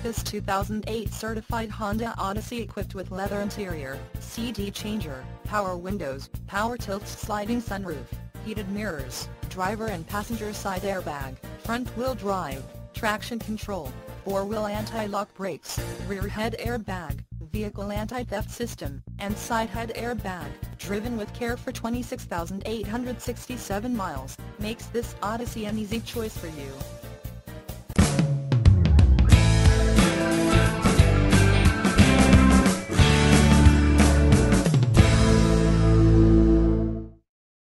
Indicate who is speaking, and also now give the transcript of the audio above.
Speaker 1: This 2008 certified Honda Odyssey equipped with leather interior, CD changer, power windows, power tilt sliding sunroof, heated mirrors, driver and passenger side airbag, front-wheel drive, traction control, four-wheel anti-lock brakes, rear head airbag, vehicle anti-theft system, and side head airbag, driven with care for 26,867 miles, makes this Odyssey an easy choice for you.